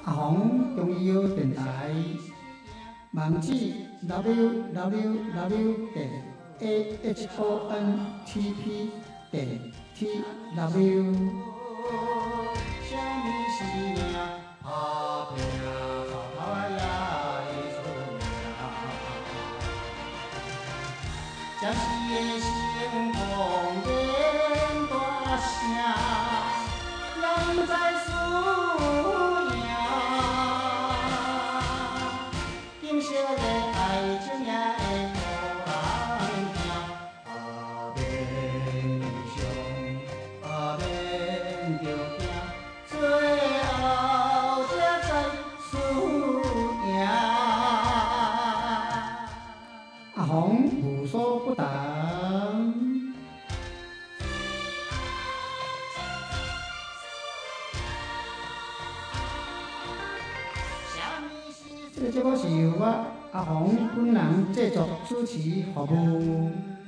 阿红中医药电台，网址 www.ahontp.tw。 将是的成功变大声，人在输赢。今昔的爱情也会互人听，免悲伤，免着惊，最后才知输赢。 阿红无所不谈。这个节目是由我阿红本人制作、主持、服务。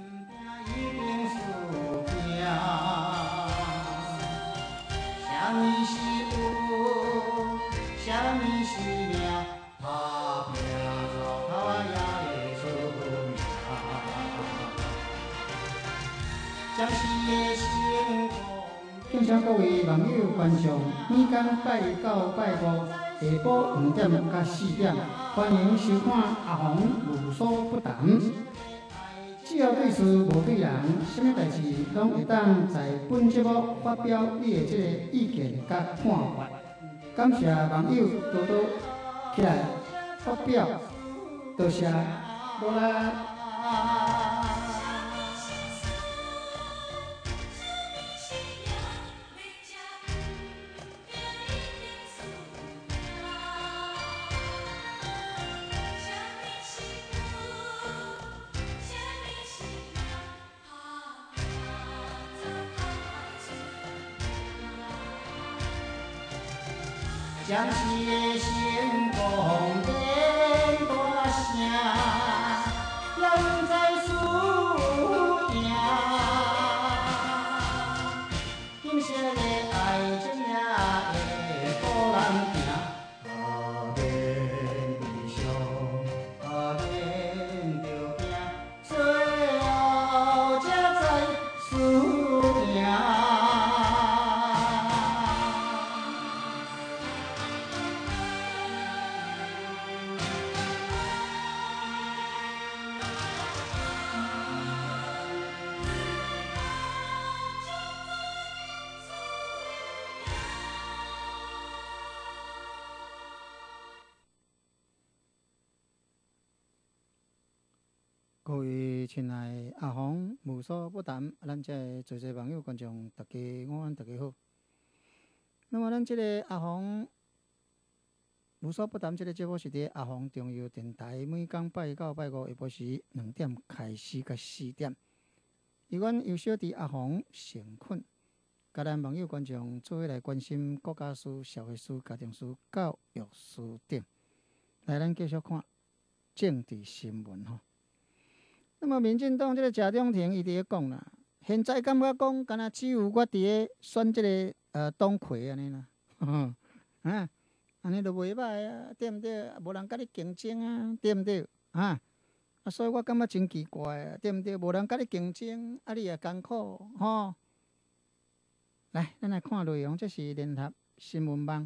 啥物是有，啥物是命，打拼走头仔也会出名。将是的成功。 敬请各位网友观众，每天拜一到拜五下晡2点到4点，欢迎收看阿红无所不谈。只要对事无对人，什么代志拢会当在本节目发表你的这个意见甲看法。感谢网友多多起来发表，多谢罗拉。 将是的成功变大声，人在输赢。今昔的爱情也会互人听，免悲伤，免着惊，最后才知输赢。 各位亲爱的阿红无所不谈，咱这在座网友观众，大家午安，大家好。那么咱这个阿红无所不谈这个节目是伫阿红中央电台，每天拜一到拜五下晡时2点开始到4点。由阮由小弟阿红成困，甲咱网友观众做伙来关心国家事、社会事、家庭事、教育事等。来，咱继续看政治新闻吼。那么，民进党这个谢中廷伊伫咧讲啦，现在感觉讲，敢若只有我伫咧选这个党魁安尼啦，啊，安尼就袂歹啊，对毋对？无人甲你竞争啊，对毋对？啊，所以我感觉真奇怪啊，对毋对？无人甲你竞争，啊，你也艰苦吼。来，咱来看内容，这是联合新闻网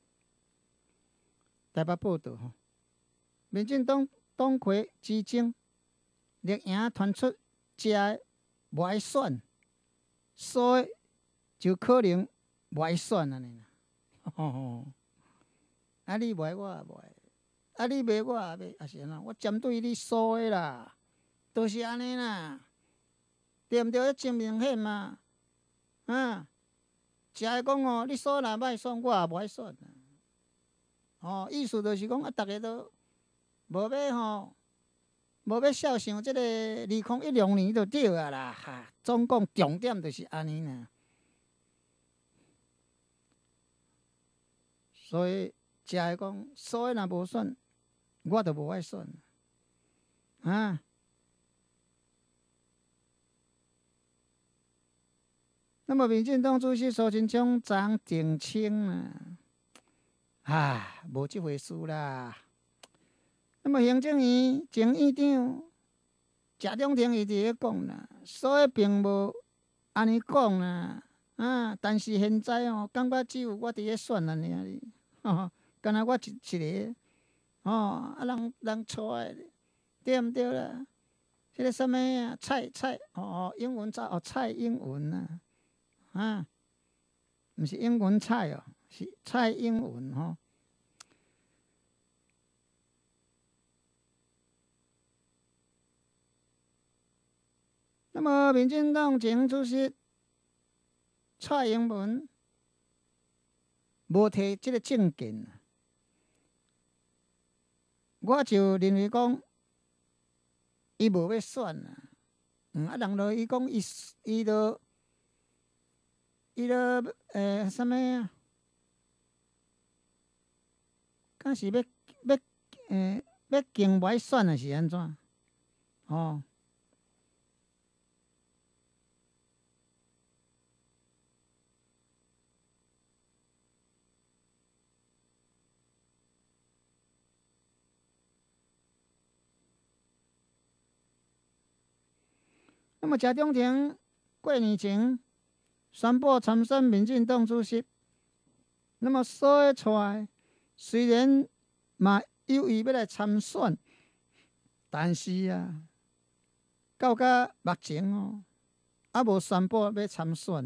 台北报道吼，民进党党魁之争。绿营传出这不爱选，所以就可能不爱选安尼啦。啊，你不爱我也不爱，啊，你骂我也骂，也是安怎？我针对你输的啦，都、就是安尼啦，对毋对？真明显嘛，啊，只会讲哦，你输若歹选，我也不爱选啦。哦，意思就是讲啊，逐个都无要吼。无要孝想即个2016年就对啊啦，哈！总共重点就是安尼啦。所以，只会讲，所以若无选，我就无爱选啊。那么，民进党主席苏贞昌昨昏澄清啊， 无即回事啦。那么行政院前院长谢中廷伊伫咧讲啦，所以并无安尼讲啦。但是现在感觉只有我伫咧选安尼哩，敢若我一个，人带的，对毋对啦？迄个什物啊，英文蔡英文啊，毋是英文菜是蔡英文那么，民进党前主席蔡英文无提即个政见，我就认为讲，伊无要选啊。人就伊讲伊就什物啊？敢是要竞不爱选啊？是安怎？那么谢中廷过年前宣布参选民进党主席，那么说出来，虽然嘛有意要来参选，但是到目前还无宣布要参选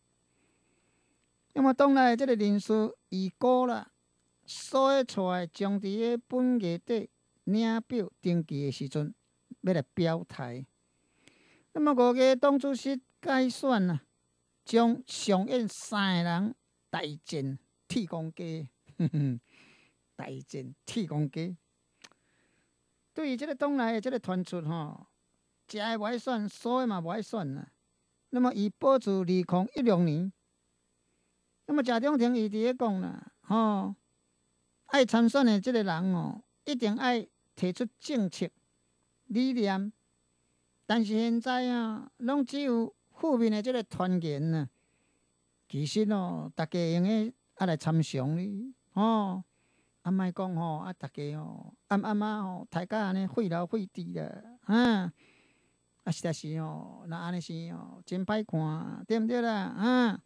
那么党内这个人事预估啦，说出来将伫个本月底领表登记的时阵要来表态。那么5月党主席改选将上演3个人大战铁公鸡，大战铁公鸡。对于这个党内的这个传出一个无爱选，所有嘛无爱选那么以保持2016年，那么谢中廷伊伫咧讲啦，爱参选的这个人一定爱提出政策理念。但是现在拢只有负面的这个传言其实大家用个来参详哩，莫讲大家暗大家安尼费劳费智啦，实在是若安尼是真歹看，对毋对啦？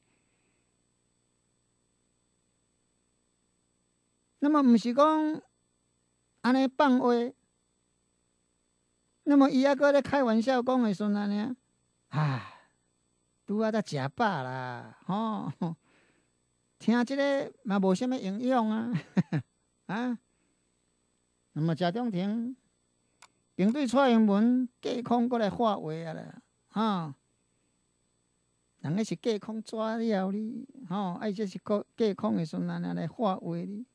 那么毋是讲安尼放话。那么伊还搁咧开玩笑讲的时阵拄才食饱啦，听即个嘛无啥物营养那么谢中廷并对蔡英文架空搁来发话啦，人迄是架空抓了哩，伊这是架空的时阵来发话哩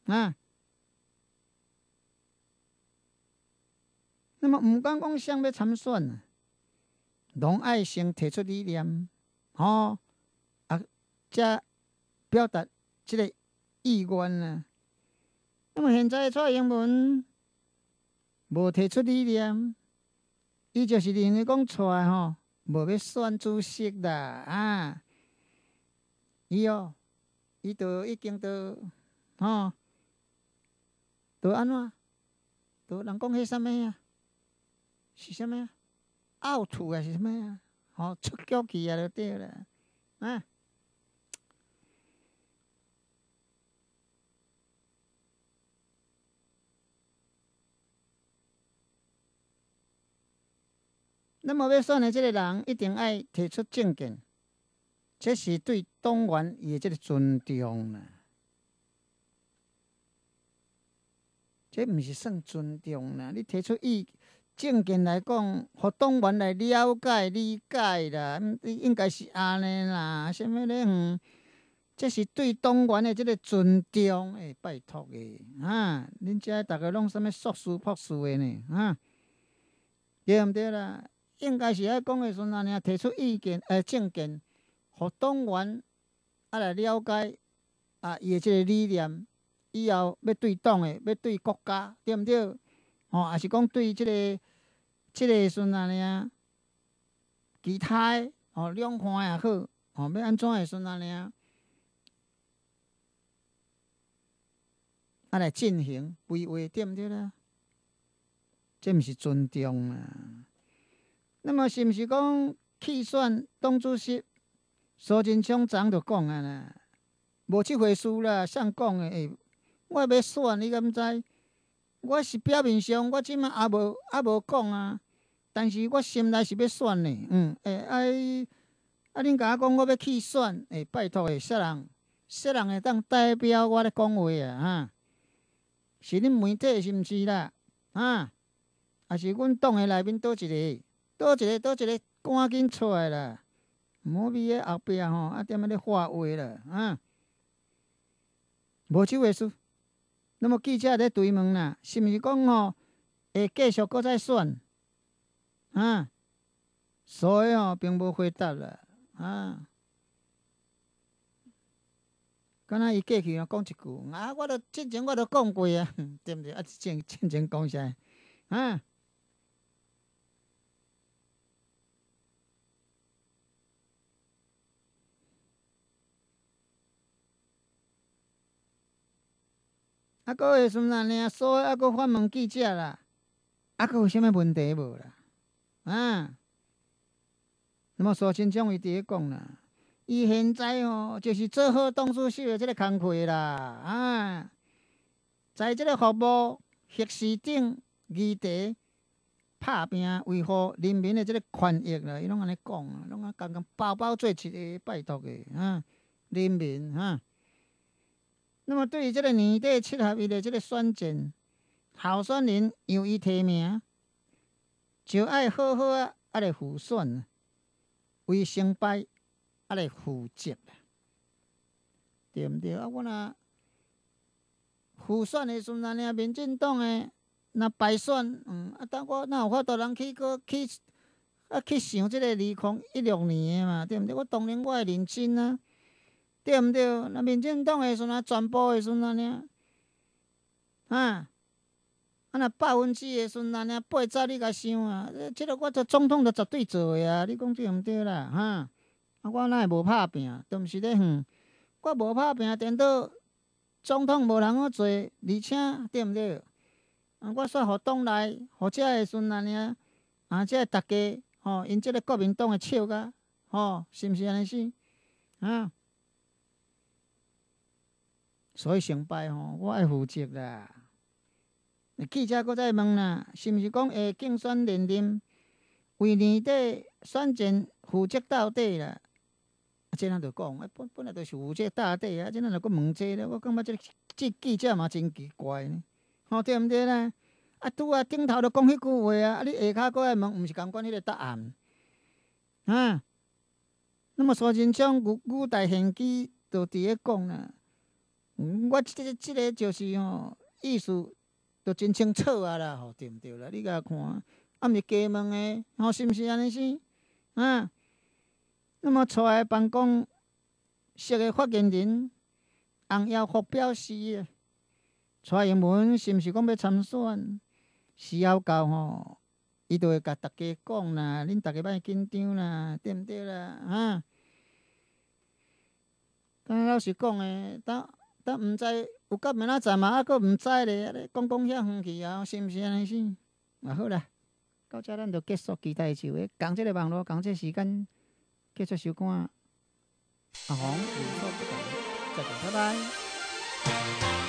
那么毋管讲谁要参选拢爱先提出理念，才表达即个意愿那么现在蔡英文无提出理念，伊就是认为讲出来无要选主席啦伊就已经都安怎？都人讲迄啥物是啥物out 是啥物出局去就对啦那么要选的这个人一定爱提出政见，这是对党员伊的这个尊重啦。这毋是算尊重啦，你提出政见来讲，互党员来了解理解啦，应该是安尼啦。啥物咧？这是对党员的这个尊重，拜托诶，恁遮逐个拢啥物硕士博士的呢？对毋对啦？应该是爱讲的时阵提出意见政见，互党员来了解伊的这个理念，以后要对党的，要对国家，对毋对？也是讲对即个时阵其他两岸也好，要安怎的时阵来进行规划，对毋对啦？这毋是尊重啊。那么是毋是讲去选党主席？苏贞昌昨就讲啊啦，无即回事啦，谁讲诶？我要选，你敢毋知？我是表面上我即摆也无讲啊，但是我心内是要选呢。恁甲我讲我要去选，拜托诶，啥人会当代表我咧讲话啊？是恁媒体是毋是啦？还是阮党诶内面倒一个，赶紧出来啦！毋好伫咧后壁吼，踮咧画话啦，无即回事。那么记者咧追问啦，是毋是讲吼会继续搁再选？所以吼并无回答啦，敢若伊过去讲一句，我著之前我著讲过啊，对毋对？之前讲啥？搁会孙仔尔，所以搁反问记者啦，搁有啥物问题无啦？那么苏贞昌伊伫咧讲啦，伊现在就是做好党主席的即个工课啦，在即个服务核市长议题拍拼维护人民的即个权益啦，伊拢安尼讲啊，拢共包做一个拜托的人民那么对于这个年底7合1的这个选战，候选人由伊提名，就爱好好来辅选，为成败来负责，对毋对？我若辅选的时阵，民进党的若败选，当我哪有法度人去想这个2016年的嘛，对毋对？我当然我会认真啊。对毋对？那民进党的时阵，全部的时阵若100%的时阵80%你甲想啊，即个我做总统就绝对做的啊！你讲对毋对啦？我哪会无拍拼？都毋是咧远，我无拍拼，颠倒总统无人好做，而且对毋对？我煞互党内，互遮的时阵遮大家因即个国民党的笑甲，是毋是安尼是？所以成败我爱负责啦。记者搁再问啦，是毋是讲会竞选连任，为年底选战负责到底啦？这咱就讲，本来就是负责到底啊，这咱就搁问这咧，我感觉这记者嘛真奇怪呢，对毋对啦？拄顶头就讲迄句话啊，你下骹搁来问，毋是共款迄个答案。那么苏贞昌语带现机就伫咧讲啦。我即个就是意思就真清楚啊啦，对毋对啦？你甲看，毋是加问的，是毋是安尼是？那么出来办公室的发言人洪耀福表示，蔡英文是毋是讲要参选？时候到伊就会甲大家讲啦，恁大家莫紧张啦，对毋对啦？敢老实讲诶，但毋知有到明仔载嘛，阁毋知咧，讲遐远去啊，是毋是安尼是？好啦，到遮咱就结束，期待就会共即个网络，共即个时间结束收看。阿红无所不谈，再见，拜拜。